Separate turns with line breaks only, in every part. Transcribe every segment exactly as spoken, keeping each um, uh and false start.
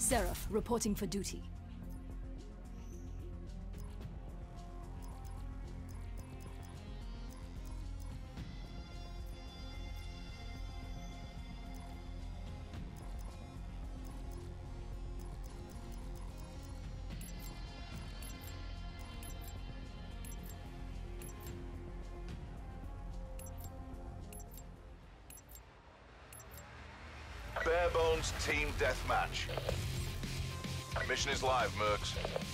Seraph, reporting for duty.
Bare Bones Team Deathmatch. Mission is live, Mercs.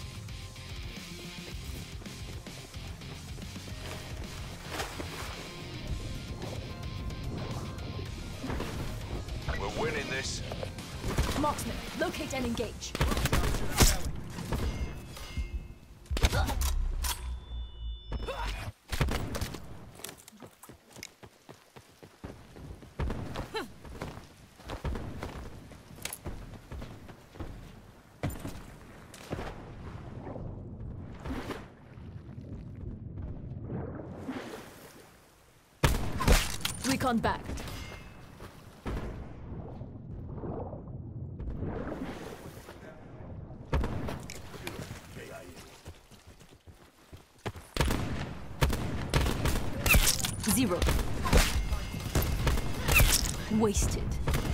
We're winning this.
Marksman, locate and engage. Recon backed. Zero. Wasted.